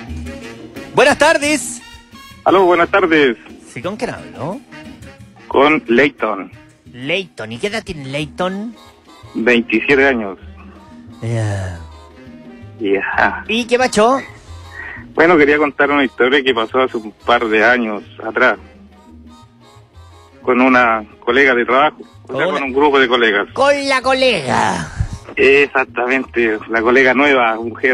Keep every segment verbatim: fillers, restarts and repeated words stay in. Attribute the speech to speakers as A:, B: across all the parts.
A: Buenas tardes.
B: Aló, buenas tardes.
A: ¿Sí, con quién hablo?
B: Con Leighton.
A: Leighton. ¿Y qué edad tiene Leighton?
B: veintisiete años.
A: Yeah.
B: Yeah.
A: ¿Y qué macho?
B: Bueno, quería contar una historia que pasó hace un par de años atrás. Con una colega de trabajo. O sea,
A: Una-
B: con un grupo de colegas.
A: Con la colega.
B: Exactamente, la colega nueva, mujer.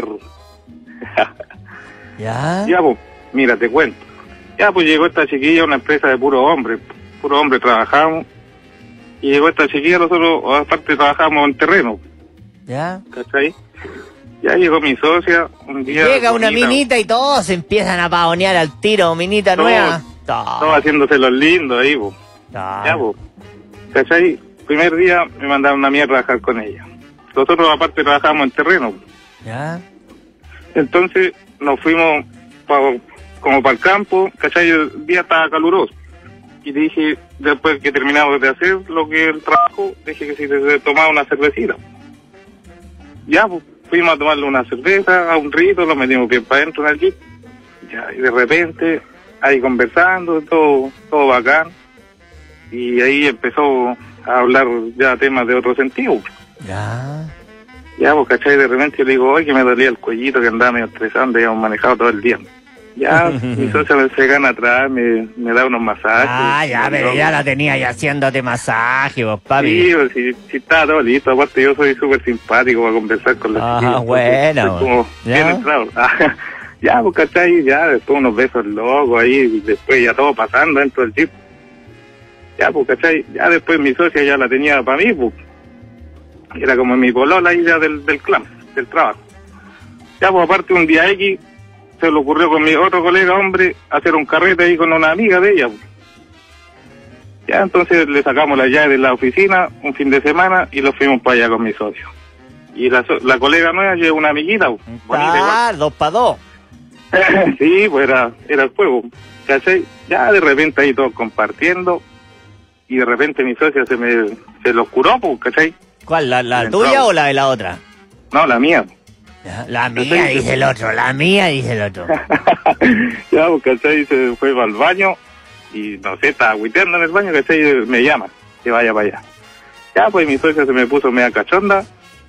A: ¿Ya?
B: Ya, pues, mira, te cuento. Ya, pues llegó esta chiquilla a una empresa de puro hombre. Puro hombre trabajamos. Y llegó esta chiquilla, nosotros aparte trabajamos en terreno.
A: ¿Ya?
B: ¿Cachai? Ya llegó mi socia un día.
A: Llega una
B: bonita,
A: minita y todos se empiezan a pavonear al tiro, minita
B: Todo-
A: nueva.
B: Todo haciéndose los lindos ahí, pues. Ya, pues. ¿Cachai? Primer día me mandaron a mí a trabajar con ella. Nosotros aparte trabajamos en terreno.
A: ¿Ya?
B: Entonces nos fuimos pa, como para el campo, ¿cachai? El día estaba caluroso. Y dije, después que terminamos de hacer lo que el trabajo, dije que si se tomaba una cervecita. Ya, pues, fuimos a tomarle una cerveza, a un rito, lo metimos bien para adentro en el jeep. Ya, y de repente, ahí conversando, todo, todo bacán. Y ahí empezó a hablar ya temas de otro sentido.
A: ¿Ya?
B: Ya, pues, ¿cachai? De repente yo le digo, oye, que me dolía el cuellito, que andaba medio estresante, habíamos manejado todo el día. Ya, mi socia me se gana atrás, me, me da unos masajes.
A: Ah, ya, pero ya la tenía ahí haciéndote masaje, vos, papi.
B: Sí, pues, sí, sí estaba todo listo. Aparte yo soy súper simpático para conversar con los
A: Ah,
B: chiquillos.
A: bueno,
B: Soy como
A: ¿ya?
B: bien entrado. Ah, ya, pues, ¿cachai? Ya, después unos besos locos ahí, y después ya todo pasando dentro del jeep. Ya, pues, ¿cachai? Ya después mi socia ya la tenía para mí, pues. Era como mi polola ahí ya del, del clan, del trabajo. Ya, pues, aparte un día X, se le ocurrió con mi otro colega hombre hacer un carrete ahí con una amiga de ella, pues. Ya, entonces le sacamos la llave de la oficina un fin de semana y lo fuimos para allá con mi socio. Y la, so- la colega nueva lleva una amiguita, pues, bonita igual.
A: Ah, dos para dos.
B: Sí, pues era, era el juego, ¿cachai? Ya de repente ahí todos compartiendo y de repente mi socia se me se lo curó, pues, ¿cachai?
A: ¿Cuál, la, la
B: Bien,
A: tuya
B: bravo.
A: o la de la otra?
B: No, la mía.
A: Ya, la mía, dice el otro, la mía, dice el otro.
B: Ya, pues, ¿cachai? Se fue para el baño y no sé, estaba agüiteando en el baño, ¿cachai? Me llama, que vaya para allá. Ya, pues mi socia se me puso media cachonda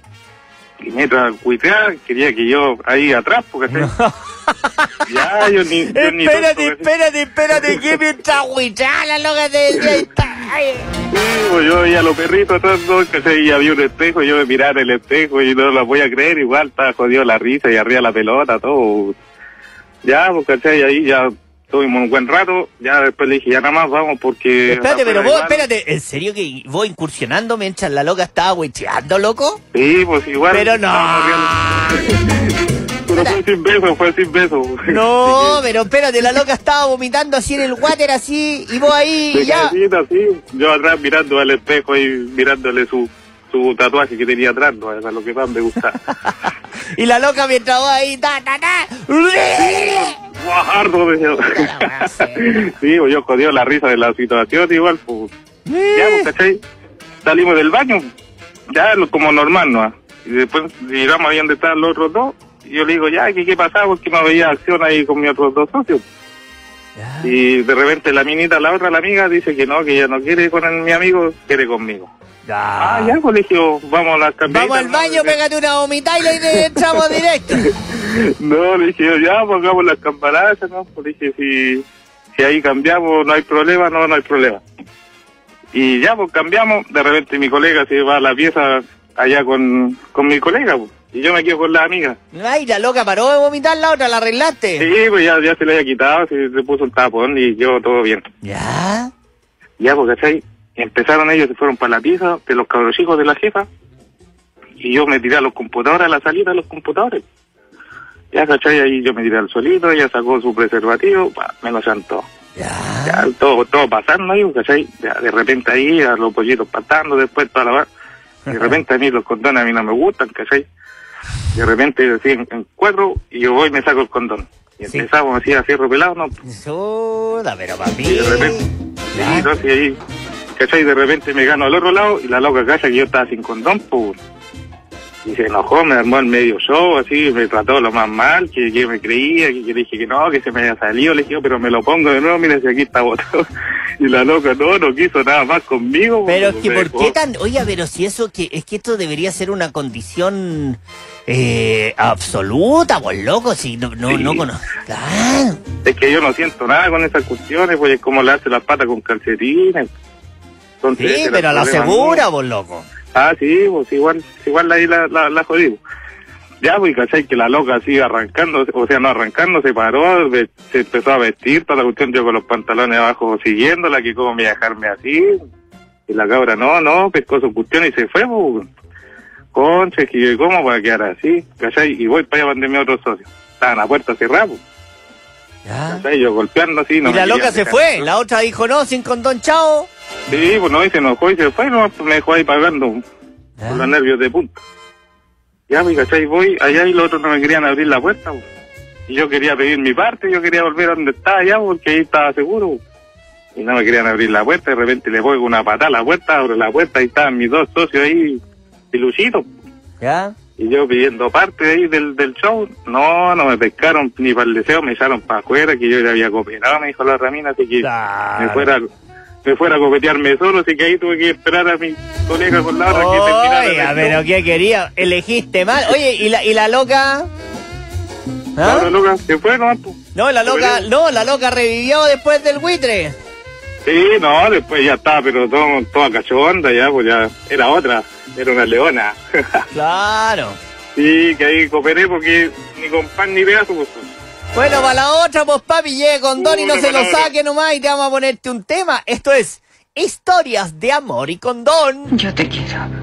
B: y mientras agüiteaba quería que yo ahí atrás, porque ¿cachai? Ya, yo ni... Yo ni
A: Espérate,
B: tonto, ¿cachai?
A: espérate, espérate, que mientras agüichaba la loca te decía, ahí está. Ay.
B: Sí, pues yo veía a los perritos atrás, ¿no? ¿Cachai? Y había un espejo, yo me miraba en el espejo y no lo voy a creer, igual estaba jodido la risa y arriba la pelota, todo. Ya, pues, ¿cachai? Ahí ya tuvimos un buen rato, ya después le dije, ya nada más vamos porque...
A: Espérate, pero
B: afuera
A: vos,
B: igual-
A: espérate, ¿en serio que vos incursionando mientras la loca estaba agüicheando, loco?
B: Sí, pues igual...
A: Pero no.
B: estábamos riendo. Pero fue sin beso, fue sin beso.
A: No,
B: Así
A: pero espérate, la loca estaba vomitando así en el water así, y vos ahí
B: que,
A: y ya.
B: de cabecita, así, yo atrás mirando al espejo y mirándole su, su tatuaje que tenía atrás, ¿no? Eso es lo que más me gusta.
A: Y la loca mientras vos ahí, ta, ta, ta.
B: Guajardo, decía. Sí, pues yo jodido la risa de la situación, igual, pues. Ya, pues, ¿cachai? Salimos del baño, ya lo- como normal, ¿no? Y después llegamos ahí donde estaban los otros dos, y yo le digo, ya, ¿qué, qué pasaba? Porque no veía acción ahí con mis otros dos socios.
A: Ya.
B: Y de repente la minita, la otra, la amiga, dice que no, que ella no quiere con el- mi amigo, quiere conmigo.
A: Ya.
B: Ah, ya, pues le dije, vamos a las campitas.
A: Vamos al baño, pégate una vomitada y le le entramos directo.
B: No, le dije yo, ya, pues hagamos las campanadas, ¿no? Pues le dije, si, si ahí cambiamos, no hay problema, no, no hay problema. Y ya, pues cambiamos, de repente mi colega se va a la pieza allá con, con mi colega, pues, y yo me quedo con la amiga.
A: Ay, la loca paró de vomitar, la otra, la arreglaste.
B: Sí, pues ya, ya se le había quitado, se, se puso un tapón y yo todo bien.
A: Ya.
B: Ya, pues, ¿cachai? Empezaron ellos, se fueron para la pieza de los cabros hijos de la jefa, y yo me tiré a los computadores, a la salida de los computadores. Ya, ¿cachai? Ahí yo me tiré al solito, ella sacó su preservativo, pa, me lo sentó.
A: Ya.
B: Ya, todo, todo pasando ahí, ¿cachai? Ya, de repente ahí, a los pollitos patando, después toda la va- De repente a mí los condones a mí no me gustan, ¿cachai? De repente decían en cuatro, y yo voy y me saco el condón. Y
A: Sí.
B: empezamos así a cierro pelado, ¿no?
A: Suda, pero papi.
B: Y de repente, sí,
A: Ya.
B: entonces ahí, ¿cachai? De repente me gano al otro lado, y la loca cacha que yo estaba sin condón, pues. Y se enojó, me armó el medio show, así, me trató lo más mal, que, que me creía, que, que le dije que no, que se me había salido, le dije, "Oh, pero me lo pongo de nuevo, mira si aquí está botado". Y la loca no, no quiso nada más conmigo.
A: Pero es que,
B: me
A: ¿por
B: dejó.
A: qué tan...? Oiga, pero si eso, que es que esto debería ser una condición eh, absoluta, pues loco, si no, no,
B: Sí.
A: no conozco. Ah,
B: Es que yo no siento nada con esas cuestiones, pues es como le hace las patas con calcetines. Entonces, ese
A: sí,
B: era
A: pero a
B: el
A: la
B: problema
A: segura,
B: mío.
A: pues loco.
B: Ah, sí, pues igual, igual ahí la, la, la jodimos. Ya, pues, ¿cachai? Que la loca así arrancando, o sea, no arrancando, se paró, ve- se empezó a vestir, toda la cuestión, yo con los pantalones abajo siguiéndola, que cómo me iba a dejarme así. Y la cabra, no, no, pescó su cuestión y se fue, pues. Concha, que yo, ¿cómo voy a quedar así? ¿Cachai? Y voy para allá donde mi otro socio. Estaba en la puerta cerrada, pues.
A: Ya.
B: ¿Cachai? Yo golpeando así, no
A: Y
B: me
A: la
B: querían
A: loca se
B: dejar.
A: fue, la otra dijo no, sin condón, chao.
B: Sí, pues no, y se enojó y se fue, no, pues me dejó ahí pagando
A: Ya.
B: con los nervios de punta. Ya, pues, ¿cachai? Voy allá y los otros no me querían abrir la puerta, pues. Y yo quería pedir mi parte, yo quería volver a donde estaba allá, porque ahí estaba seguro, pues. Y no me querían abrir la puerta, de repente le pongo una patada a la puerta, abro la puerta y estaban mis dos socios ahí, piluchitos.
A: ¿Ya?
B: Y yo pidiendo parte de ahí del, del show, no, no me pescaron ni para el deseo, me echaron para afuera, que yo le había cooperado, me dijo la Ramina, así que
A: Claro.
B: me fuera me fuera a copetearme solo, así que ahí tuve que esperar a mi colega con la otra que terminara el
A: Oiga,
B: show.
A: pero ¿qué quería? Elegiste mal. Oye, ¿y la, y la loca?
B: La
A: ¿Ah?
B: otra loca se fue, ¿no? Pues.
A: No, la loca, no, la loca revivió después del buitre.
B: Sí, no, después ya estaba, pero todo, toda cachonda ya, pues ya era otra, era una leona.
A: Claro.
B: Sí, que ahí cooperé porque ni con pan ni pedazo, pues.
A: Bueno, para la otra, pues papi, llegue con Don y no
B: Una
A: se lo
B: palabra.
A: saque nomás y te vamos a ponerte un tema. Esto es Historias de Amor y Condón.
C: Yo te quiero.